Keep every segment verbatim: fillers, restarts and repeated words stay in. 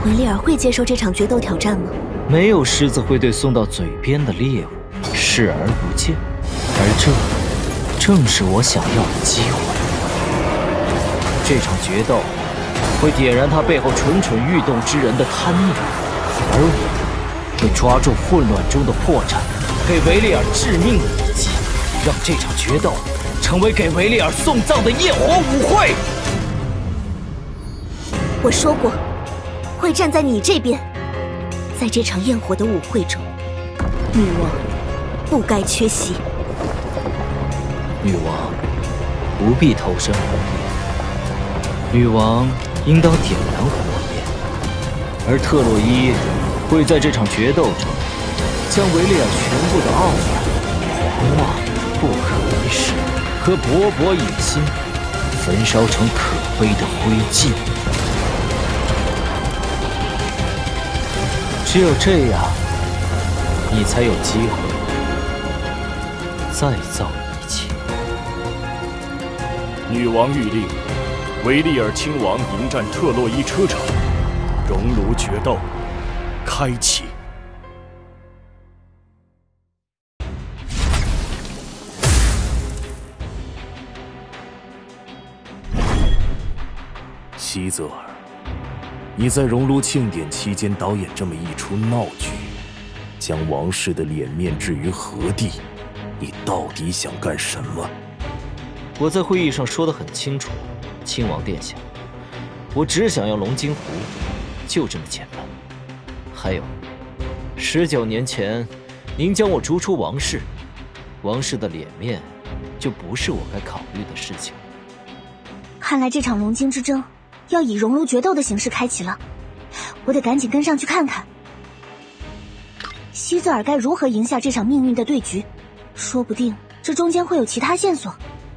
维利尔会接受这场决斗挑战吗？ 没有狮子会对送到嘴边的猎物视而不见，而这正是我想要的机会。这场决斗会点燃他背后蠢蠢欲动之人的贪念，而我会抓住混乱中的破绽，给维利尔致命的一击，让这场决斗成为给维利尔送葬的焰火舞会。 我说过，会站在你这边。在这场焰火的舞会中，女王不该缺席。 女王不必投身火焰，女王应当点燃火焰，而特洛伊会在这场决斗中将维利尔全部的傲慢、狂妄、不可一世和勃勃野心焚烧成可悲的灰烬。只有这样，你才有机会再造一切。 女王谕令，维利尔亲王迎战特洛伊车场，熔炉决斗开启。西泽尔，你在熔炉庆典期间导演这么一出闹剧，将王室的脸面置于何地？你到底想干什么？ 我在会议上说得很清楚，亲王殿下，我只想要龙晶湖，就这么简单。还有，十九年前，您将我逐出王室，王室的脸面就不是我该考虑的事情。 看来这场龙晶之争要以熔炉决斗的形式开启了，我得赶紧跟上去看看西泽尔该如何赢下这场命运的对局，说不定这中间会有其他线索。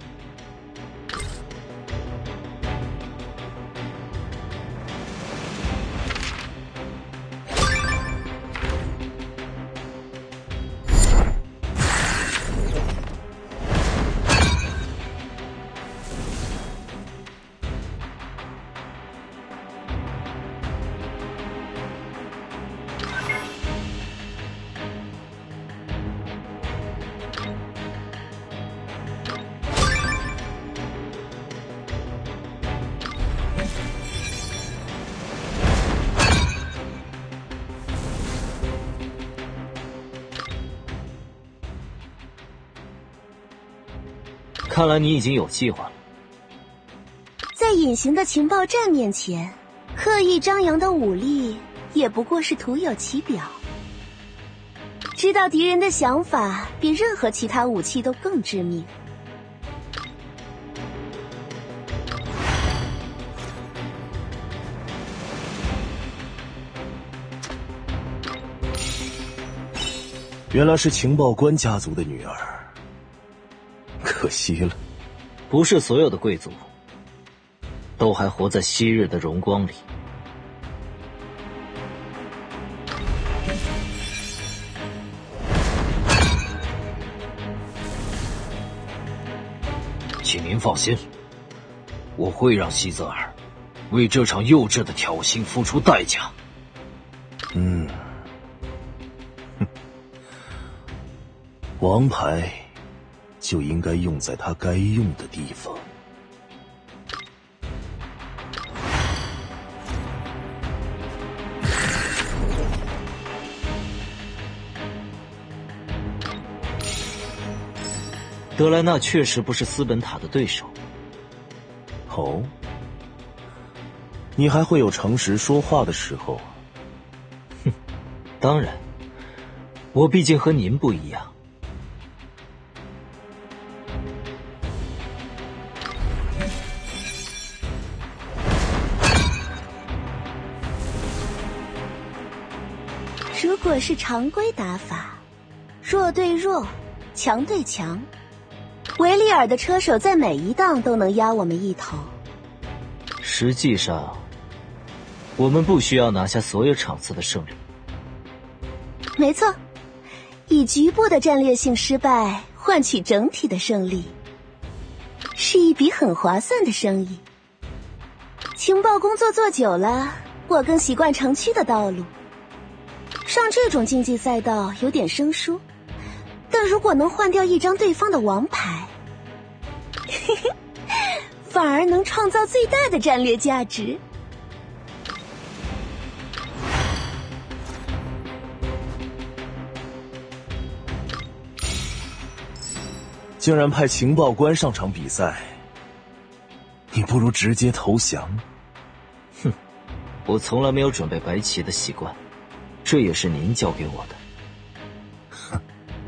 看来你已经有计划了。 在隐形的情报站面前，刻意张扬的武力也不过是徒有其表。知道敌人的想法，比任何其他武器都更致命。 原来是情报官家族的女儿。可惜了， 不是所有的贵族都还活在昔日的荣光里。请您放心，我会让西泽尔为这场幼稚的挑衅付出代价。 嗯，哼，王牌就应该用在他该用的地方。 德莱纳确实不是斯本塔的对手。 哦，你还会有诚实说话的时候？ 哼，当然，我毕竟和您不一样。 如果是常规打法，弱对弱，强对强，维利尔的车手在每一档都能压我们一头。 实际上，我们不需要拿下所有场次的胜利。 没错，以局部的战略性失败换取整体的胜利，是一笔很划算的生意。情报工作做久了， 我更习惯城区的道路。上这种竞技赛道有点生疏，但如果能换掉一张对方的王牌，嘿嘿，反而能创造最大的战略价值。 竟然派情报官上场比赛，你不如直接投降。 哼，我从来没有准备白棋的习惯，这也是您教给我的。 哼。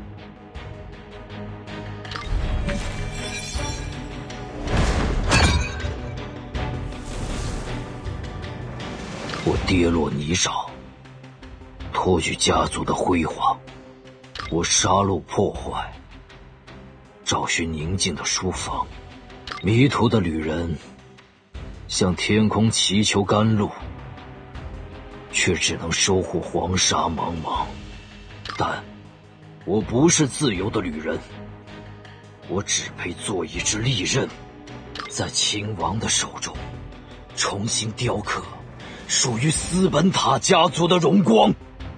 我跌落泥沼，托举家族的辉煌，我杀戮破坏，找寻宁静的书房。迷途的旅人向天空祈求甘露，却只能收获黄沙茫茫。但我不是自由的旅人，我只配做一只利刃，在秦王的手中重新雕刻属于斯本塔家族的荣光。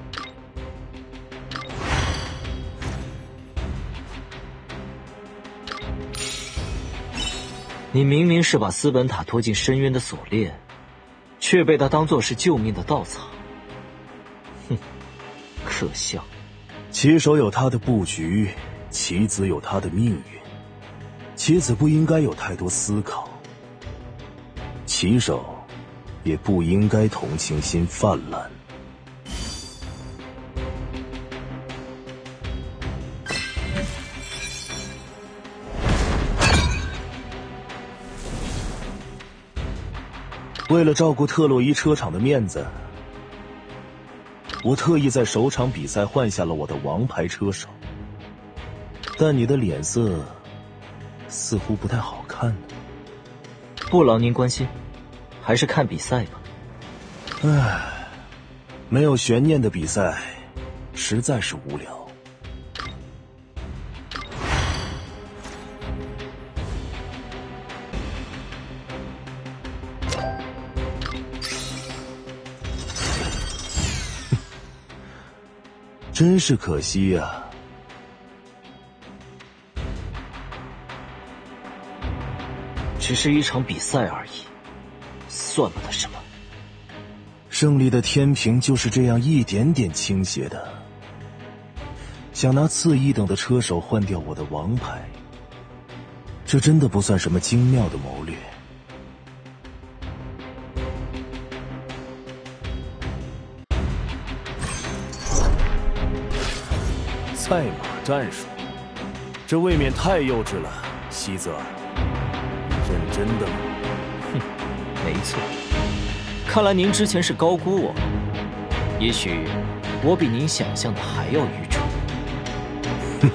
你明明是把斯本塔拖进深渊的锁链，却被他当作是救命的稻草。哼，可笑。 棋手有他的布局，棋子有他的命运。棋子不应该有太多思考，棋手也不应该同情心泛滥。为了照顾特洛伊车厂的面子，我特意在首场比赛换下了我的王牌车手。但你的脸色似乎不太好看呢。 不劳您关心，还是看比赛吧。 唉，没有悬念的比赛实在是无聊。真是可惜呀、啊！ 只是一场比赛而已，算不得什么。 胜利的天平就是这样一点点倾斜的。想拿次一等的车手换掉我的王牌，这真的不算什么精妙的谋略。赛马战术，这未免太幼稚了，西泽尔。你认真的吗？ 哼，没错。看来您之前是高估我了，也许我比您想象的还要愚蠢。 哼。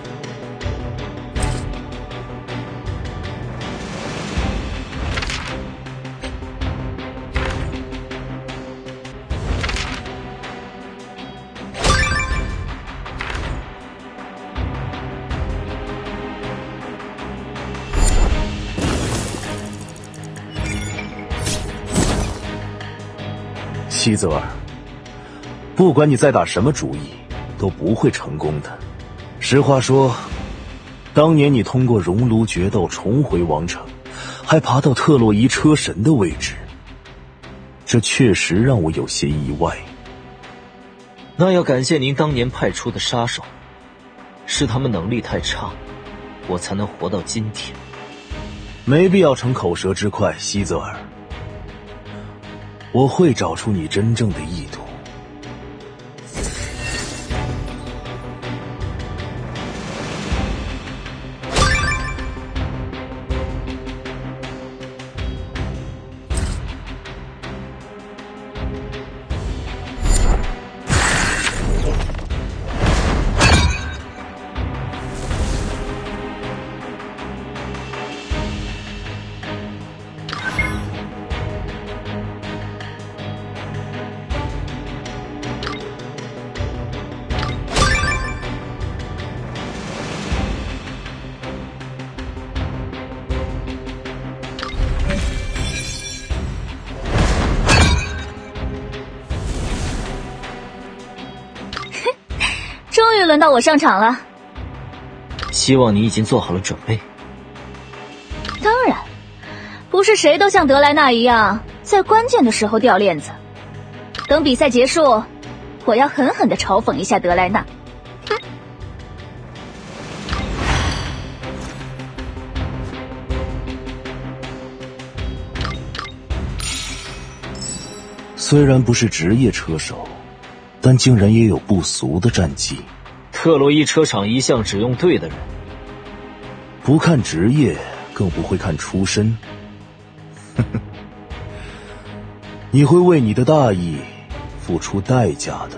西泽尔，不管你再打什么主意，都不会成功的。实话说，当年你通过熔炉决斗重回王城，还爬到特洛伊车神的位置，这确实让我有些意外。 那要感谢您当年派出的杀手，是他们能力太差，我才能活到今天。 没必要逞口舌之快，西泽尔。我会找出你真正的意图。 轮到我上场了。 希望你已经做好了准备。 当然，不是谁都像德莱纳一样，在关键的时候掉链子。等比赛结束，我要狠狠地嘲讽一下德莱纳。哼！ 虽然不是职业车手，但竟然也有不俗的战绩。 特洛伊车厂一向只用对的人， 不看职业，更不会看出身。你会为你的大意付出代价的。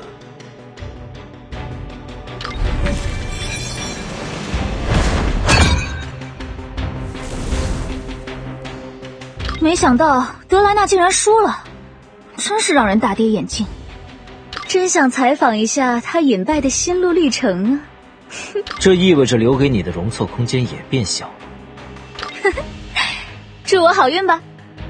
没想到德莱纳竟然输了，真是让人大跌眼镜。真想采访一下他隐败的心路历程啊！ 这意味着留给你的容错空间也变小了。 祝我好运吧！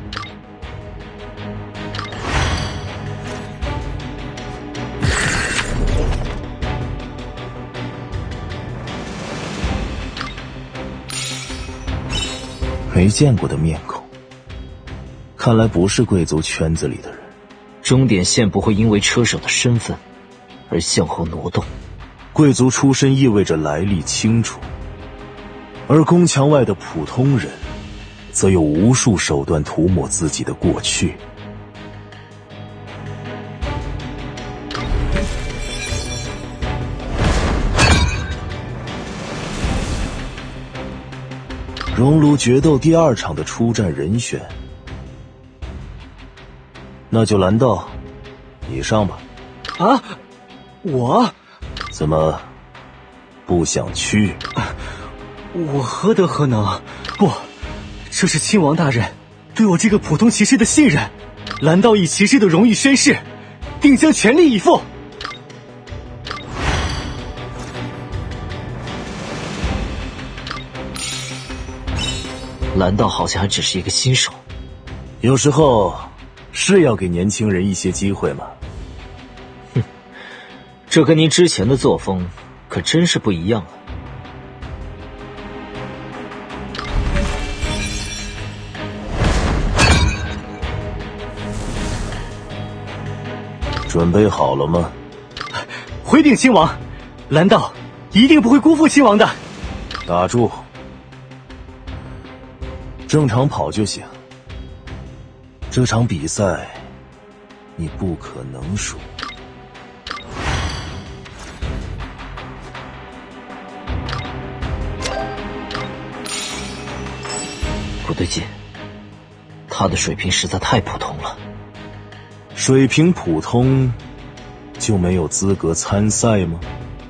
没见过的面孔，看来不是贵族圈子里的人。 终点线不会因为车手的身份而向后挪动。 贵族出身意味着来历清楚，而宫墙外的普通人则有无数手段涂抹自己的过去。熔炉决斗第二场的出战人选，那就蓝道，你上吧。 啊，我怎么不想去？ 我何德何能？不，这是亲王大人对我这个普通骑士的信任，蓝道以骑士的荣誉宣誓，定将全力以赴。 蓝道好像还只是一个新手， 有时候是要给年轻人一些机会吗？ 哼，这跟您之前的作风可真是不一样了。 准备好了吗？ 回禀亲王，蓝道一定不会辜负亲王的。 打住，正常跑就行。这场比赛你不可能输。 不对劲，他的水平实在太普通了。 水平普通就没有资格参赛吗？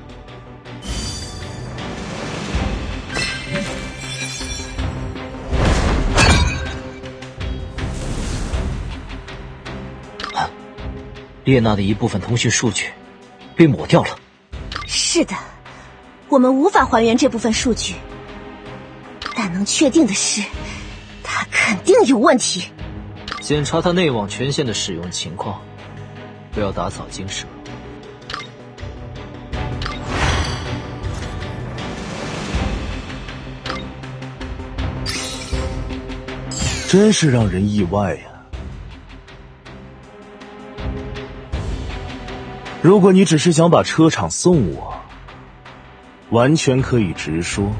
列娜的一部分通讯数据被抹掉了。 是的，我们无法还原这部分数据，但能确定的是，他肯定有问题。 检查他内网权限的使用情况，不要打草惊蛇。 真是让人意外呀！如果你只是想把车厂送我，完全可以直说。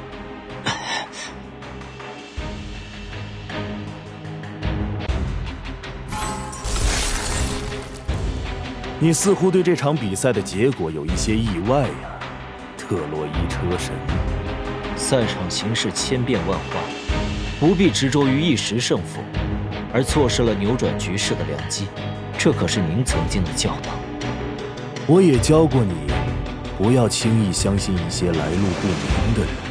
你似乎对这场比赛的结果有一些意外呀，特洛伊车神。 赛场形势千变万化，不必执着于一时胜负，而错失了扭转局势的良机。这可是您曾经的教导。 我也教过你，不要轻易相信一些来路不明的人。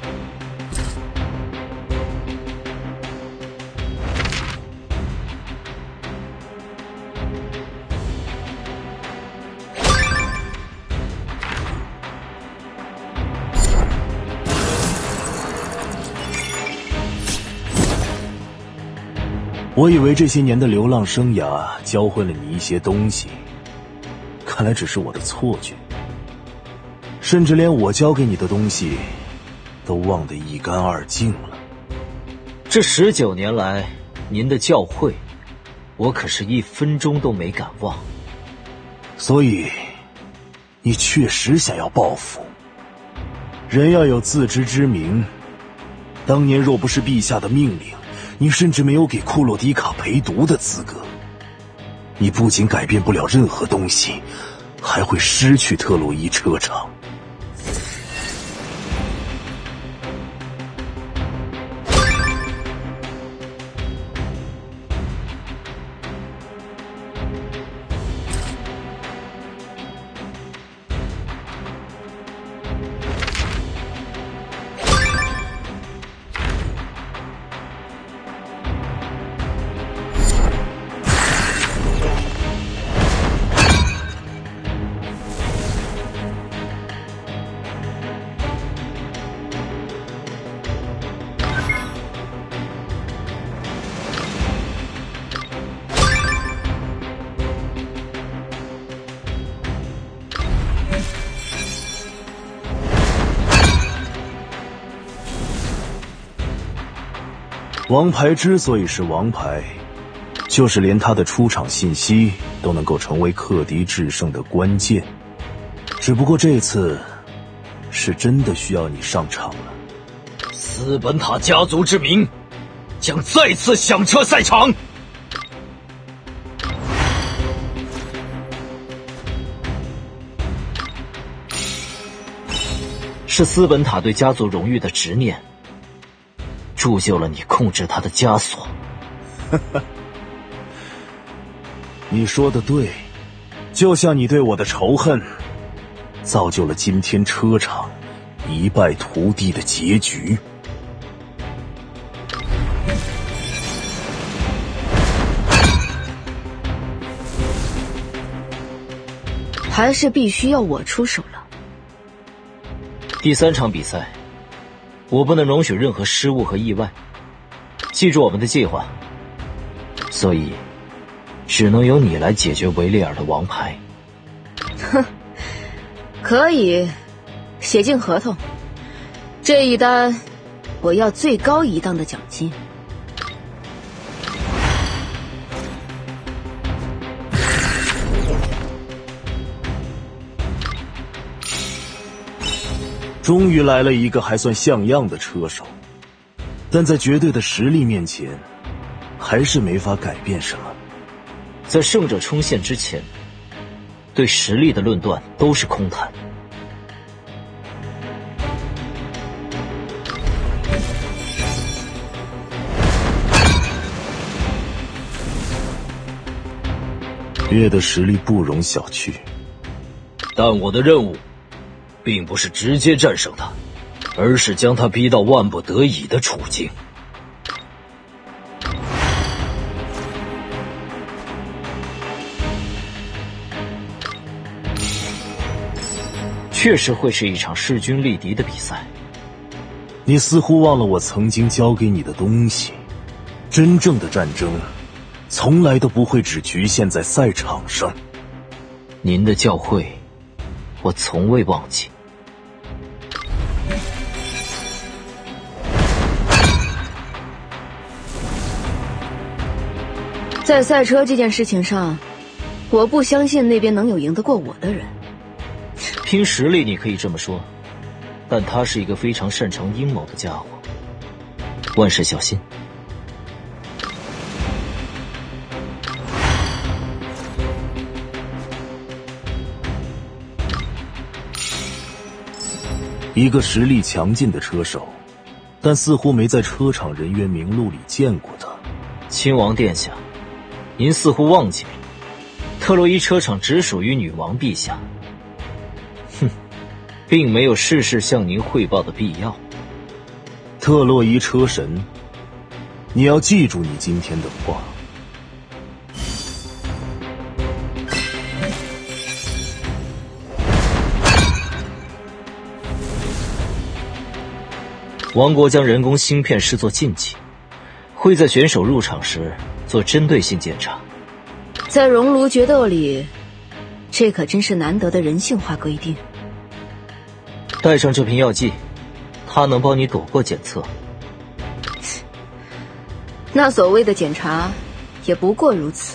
我以为这些年的流浪生涯教会了你一些东西，看来只是我的错觉。 甚至连我教给你的东西都忘得一干二净了。 这十九年来，您的教诲，我可是一分钟都没敢忘。 所以，你确实想要报复。人要有自知之明。当年若不是陛下的命令，你甚至没有给库洛迪卡陪读的资格。你不仅改变不了任何东西，还会失去特洛伊车厂。王牌之所以是王牌，就是连他的出场信息都能够成为克敌制胜的关键。只不过这次是真的需要你上场了。 斯本塔家族之名将再次响彻赛场。 是斯本塔对家族荣誉的执念，铸就了你控制他的枷锁。 你说的对，就像你对我的仇恨，造就了今天车厂一败涂地的结局。 还是必须要我出手了。 第三场比赛，我不能容许任何失误和意外。记住我们的计划，所以只能由你来解决维利尔的王牌。 哼，可以，写进合同。这一单，我要最高一档的奖金。 终于来了一个还算像样的车手，但在绝对的实力面前，还是没法改变什么。 在胜者冲线之前，对实力的论断都是空谈。 月的实力不容小觑， 但我的任务并不是直接战胜他，而是将他逼到万不得已的处境。 确实会是一场势均力敌的比赛。 你似乎忘了我曾经教给你的东西，真正的战争从来都不会只局限在赛场上。 您的教诲我从未忘记。 在赛车这件事情上，我不相信那边能有赢得过我的人。 拼实力你可以这么说，但他是一个非常擅长阴谋的家伙，万事小心。 一个实力强劲的车手，但似乎没在车厂人员名录里见过他。 亲王殿下，您似乎忘记了，特洛伊车厂只属于女王陛下。哼，并没有事事向您汇报的必要。 特洛伊车神，你要记住你今天的话。 王国将人工芯片视作禁忌，会在选手入场时做针对性检查。 在熔炉决斗里，这可真是难得的人性化规定。 带上这瓶药剂，它能帮你躲过检测。 那所谓的检查，也不过如此。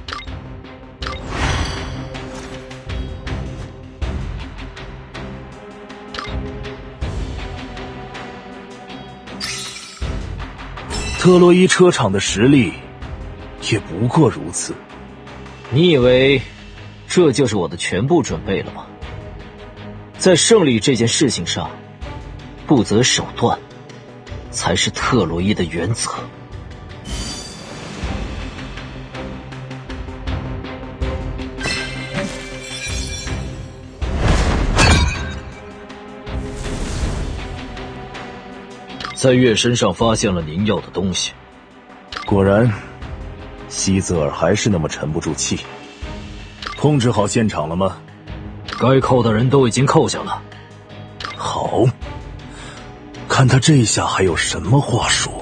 特洛伊车厂的实力，也不过如此。 你以为这就是我的全部准备了吗？在胜利这件事情上，不择手段才是特洛伊的原则。在月身上发现了您要的东西。 果然，希泽尔还是那么沉不住气。控制好现场了吗？ 该扣的人都已经扣下了。 好，看他这下还有什么话说。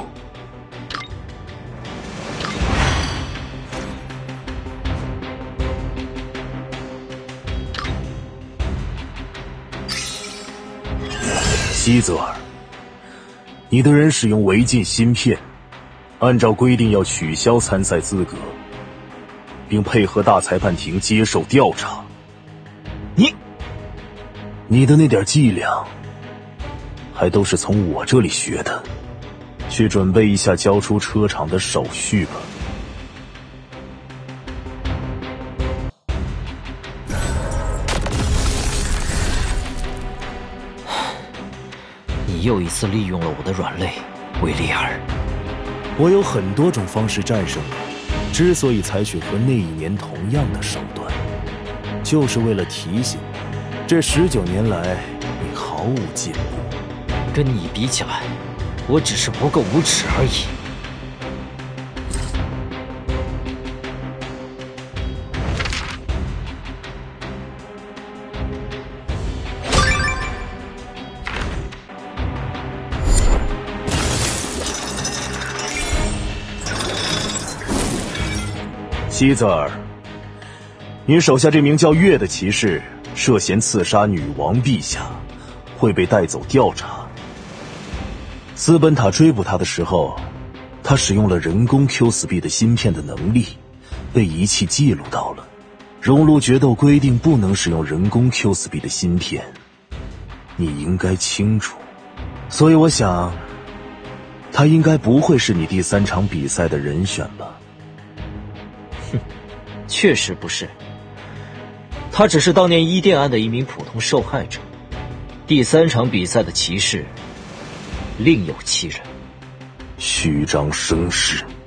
希泽尔，你的人使用违禁芯片，按照规定要取消参赛资格，并配合大裁判庭接受调查。你，你的那点伎俩，还都是从我这里学的。去准备一下交出车厂的手续吧。 你又一次利用了我的软肋，维利尔。 我有很多种方式战胜你，之所以采取和那一年同样的手段，就是为了提醒你，这十九年来你毫无进步。 跟你比起来，我只是不够无耻而已。 希泽尔，你手下这名叫月的骑士涉嫌刺杀女王陛下，会被带走调查。斯本塔追捕他的时候，他使用了人工 Q 四 B 的芯片的能力，被仪器记录到了。熔炉决斗规定不能使用人工 Q 四 B 的芯片，你应该清楚。所以我想，他应该不会是你第三场比赛的人选吧。 确实不是，他只是当年伊甸案的一名普通受害者。第三场比赛的骑士另有其人。 虚张声势。